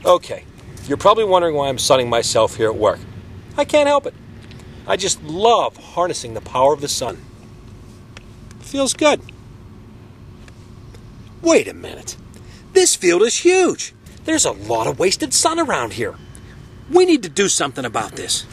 Okay, you're probably wondering why I'm sunning myself here at work. I can't help it. I just love harnessing the power of the sun. Feels good. Wait a minute. This field is huge. There's a lot of wasted sun around here. We need to do something about this.